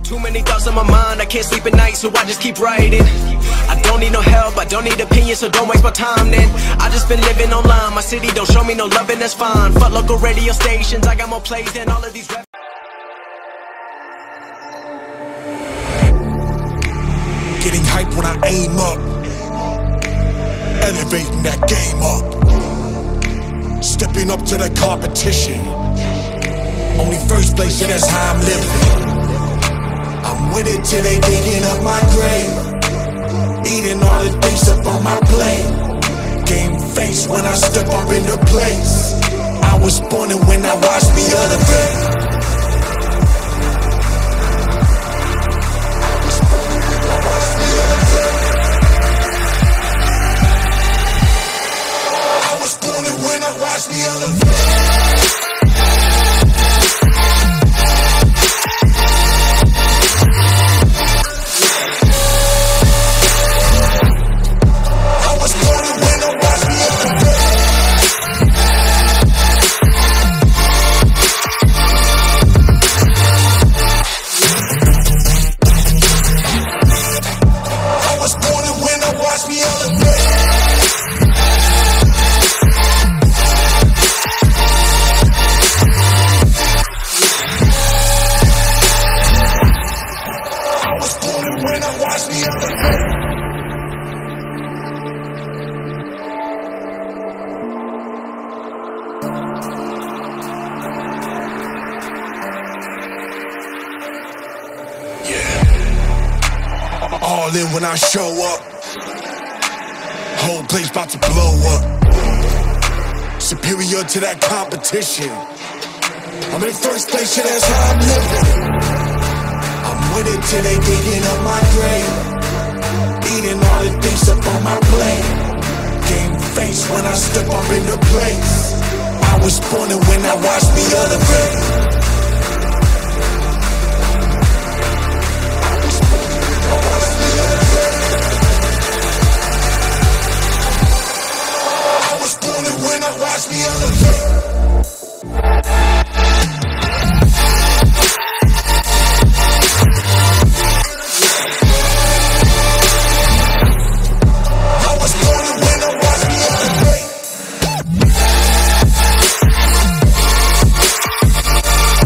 Too many thoughts on my mind, I can't sleep at night, so I just keep writing. I don't need no help, I don't need opinions, so don't waste my time then. I just been living online, my city don't show me no love and that's fine. Fuck local radio stations, I got more plays than all of these rap. Getting hype when I aim up, elevating that game up, stepping up to the competition. Only first place, and that's how I'm living. I'm with it till they digging up my grave, eating all the things up on my plate. Game face when I step up in the place. I was born and when I watched me elevate. I was born and when I watched me elevate. All in when I show up, whole place about to blow up. Superior to that competition, I'm in first place, yeah, that's how I'm living. I'm with it till they digging up my grave, eating all the things up on my plate. Game face when I step up in the place. I was born and when I watched me elevate. When I watch me elevate. I was born and when I watch me elevate.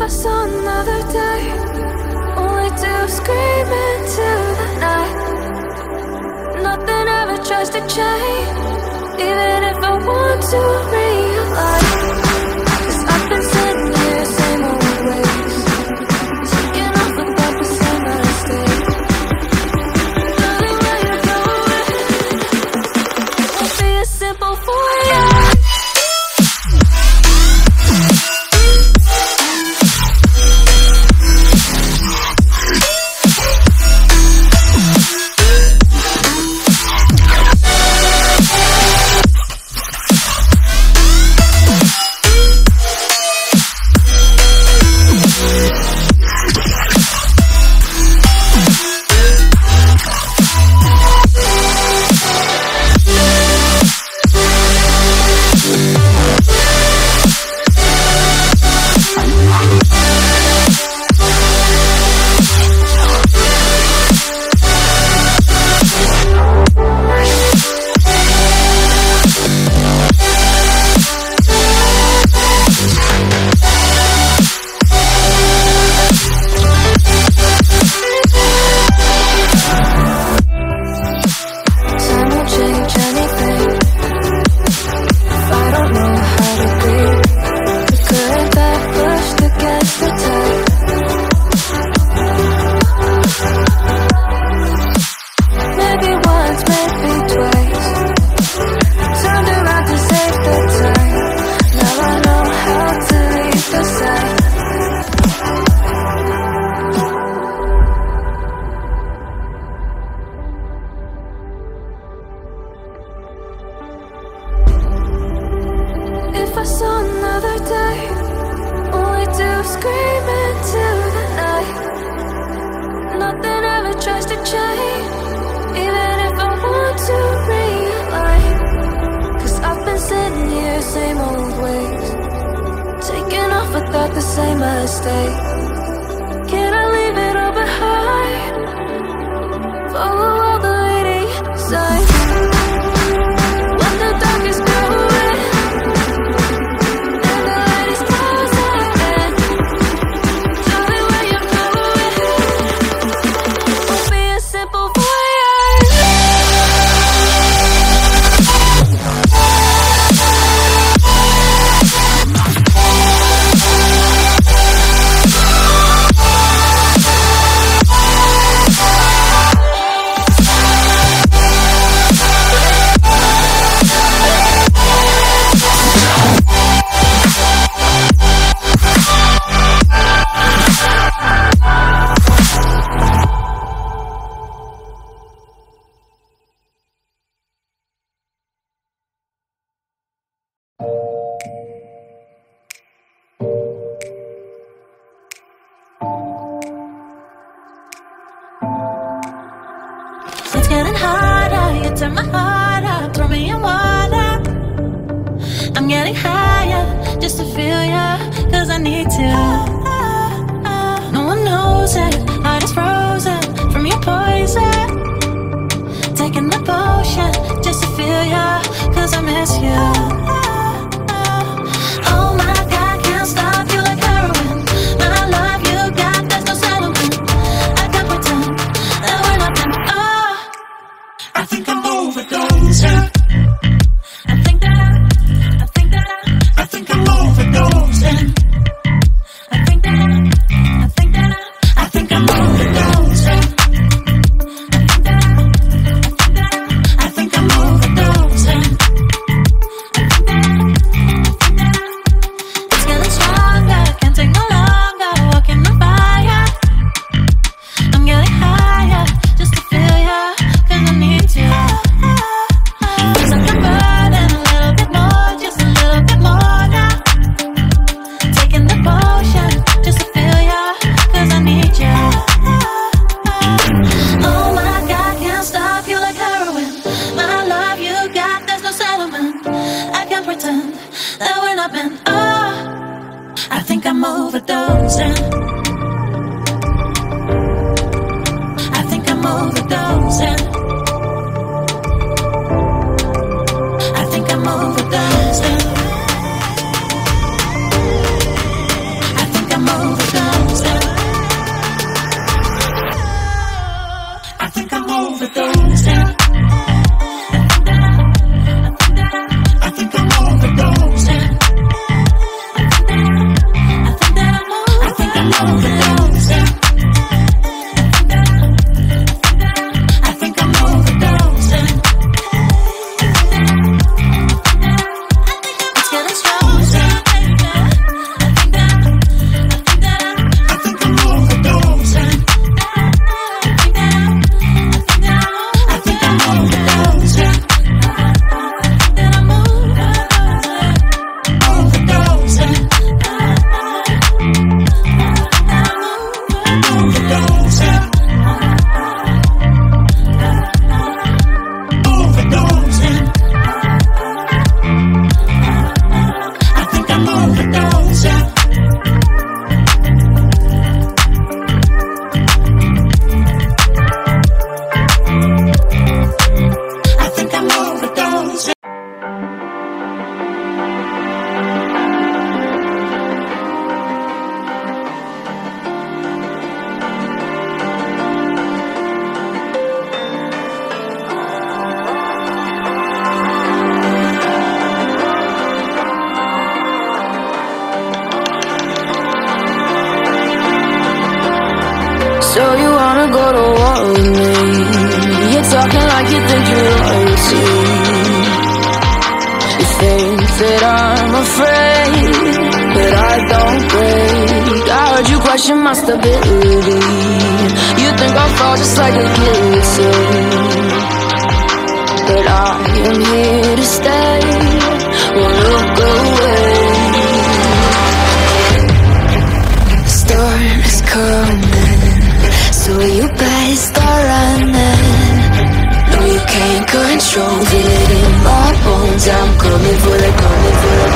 I saw another day, only to scream into the night. Nothing ever tries to change, even if I want to realize. 'Cause I've been sitting here, same old ways, taking off without the same mistake. Darling, where you going? Won't be as simple for you. If I saw another day, only to scream into the night. Nothing ever tries to change, even if I want to realize. 'Cause I've been sitting here, same old ways, taking off without the same mistake. Can I leave it all behind? Follow all the leading signs. When the dark is growing and the light is closing in, darling, where you going? Won't be as simple for you. It's getting harder, you turn my heart up, throw me in water. I'm getting higher, just to feel ya, 'cause I need to. No one knows it, heart is frozen from your poison. Taking the potion, just to feel ya, 'cause I miss you. Oh my God, can't stop you like heroin. My love you got, there's no settlement. I can't pretend that we're nothing. Oh, I think I'm overdosing. I think that I'm overdosing. I think that I'm overdosing. I think I'm overdosing. It's getting stronger, can't take no longer, walking on fire. I'm getting higher, just to feel ya, 'cause I need you. Feels like I'm burning a little bit more, just a little bit more now. Taking the potion, just to feel ya, 'cause I need you. Oh my God, can't stop you like heroin. My love you got, there's no settlement. I can't pretend that we're not meant. Oh, I think I'm overdosing. I think I'm overdosing. I think I'm overdosing. I think I'm overdosing. overdose, yeah. I think I'm overdose, yeah. So you wanna go to war with me? You're talking like you think you're royalty. You think that I'm afraid, but I don't break. I heard you question my stability. You think I'll fall just like a guillotine, but I am here to stay. Won't look away. Storm is coming, so you better start running. No, you can't control, feel it in my bones. I'm coming for the, coming for the.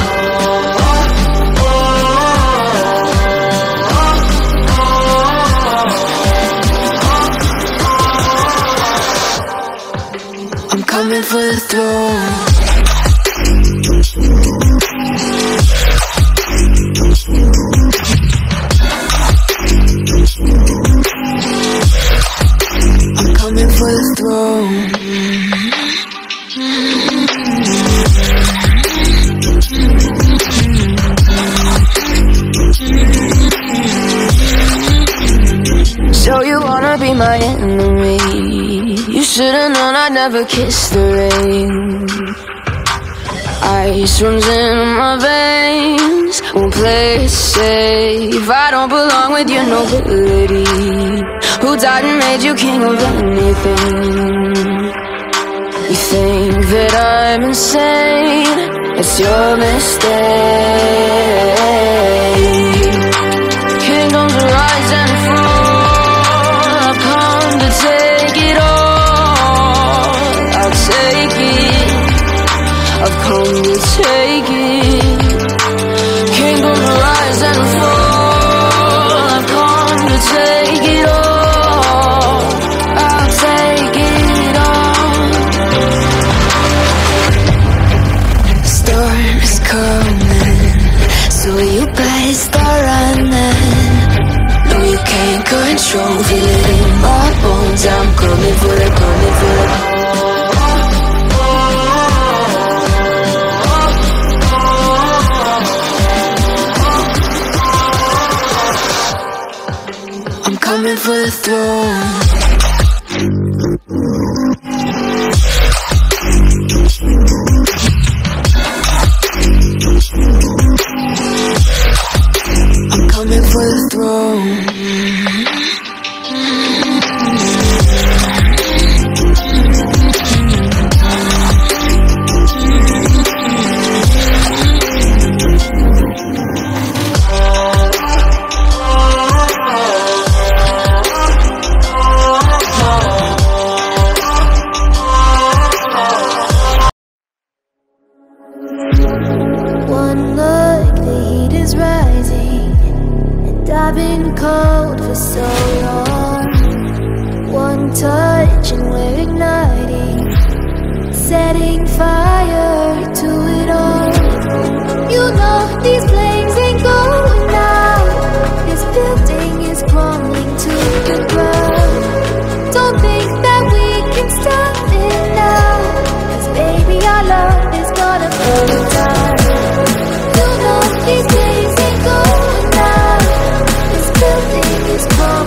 I'm coming for the throne. I'm coming for the throne. So you wanna be my enemy? You should've known I'd never kiss the rain. Ice runs in my veins, won't play it safe. I don't belong with your nobility. Who died and made you king of anything? You think that I'm insane? It's your mistake. Kingdoms rise and fall, I've come to take it all. I'll take it, I've come to take it. Kingdoms rise and fall, I've come to take it all. I'll take it all. Storm is coming, so you better start running. No, you can't control, feel it in my bones. I'm coming for the, coming for the. I'm coming for the throne. I'm coming for the throne. One look, the heat is rising, and I've been cold for so long. One touch and we're igniting, setting fire to it all. You know these flames ain't going out. This building is crumbling to the ground. Don't think that we can stop it now, 'cause baby our love is gonna burn down. You know these days ain't going out. This building is crumbling.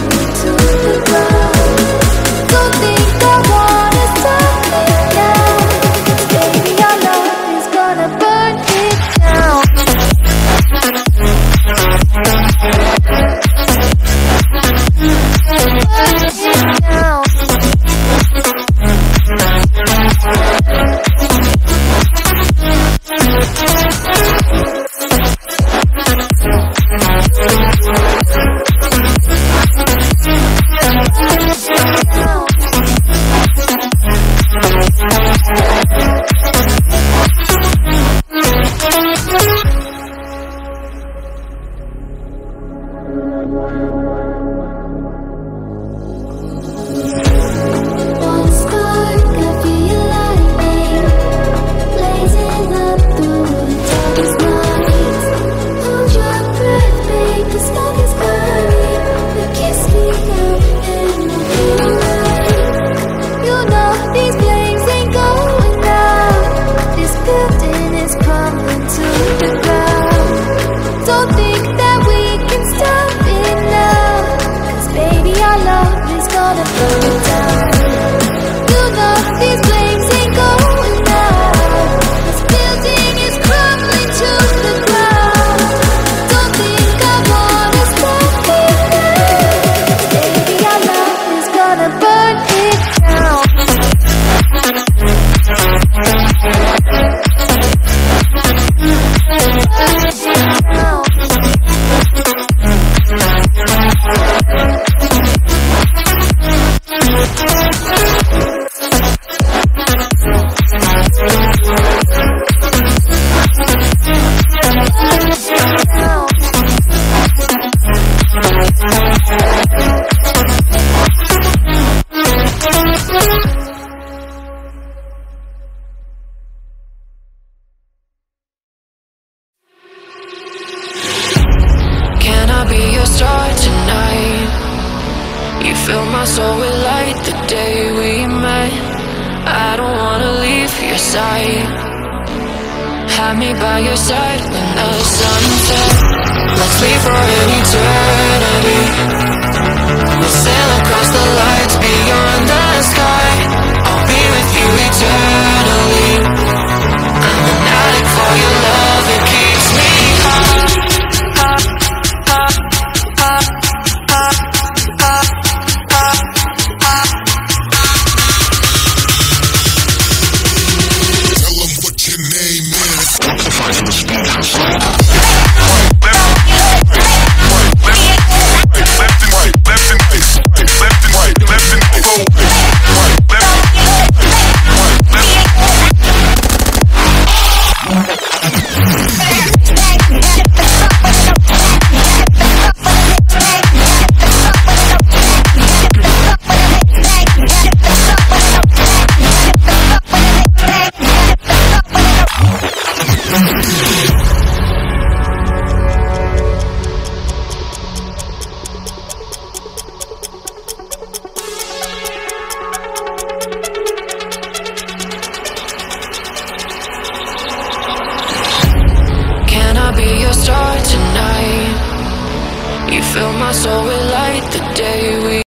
Fill my soul with light the day we